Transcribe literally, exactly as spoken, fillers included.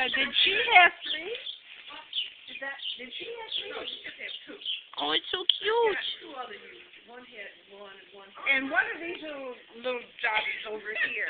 Now, did she have three? Did that? Did she have three? No, she just had two. Oh, it's so She cute. got two other youths. One had one and one. And what are these little little jobbies over here?